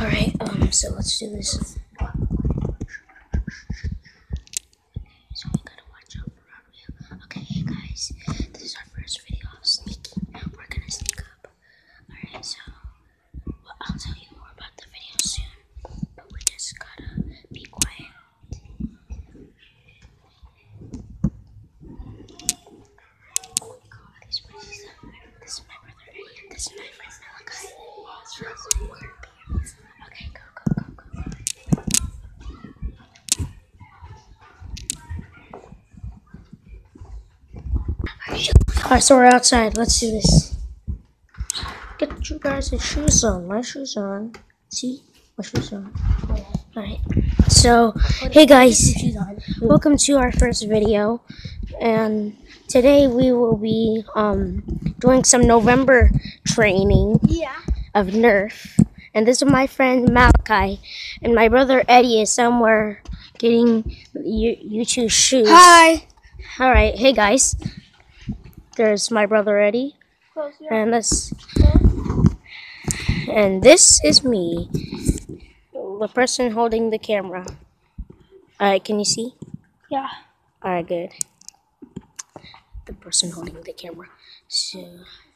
Alright, so let's do this. So we gotta watch out for our video. Okay, hey guys, this is our first video of sneaking. We're gonna sneak up. Alright, so I'll tell you more about the video soon, but we just gotta be quiet. This is my brother Eddie, and this is my friend Malachi. Okay, go. Alright, so we're outside. Let's do this. Get you guys' shoes on. My shoes on. See? My shoes on. Alright. So, hey guys. Welcome to our first video. And today we will be doing some November training of Nerf. And this is my friend Malachi. And my brother Eddie is somewhere getting you two shoes. Hi. Alright, hey guys. There's my brother Eddie. And this is me, the person holding the camera. Alright, can you see? Yeah. Alright, good. The person holding the camera. So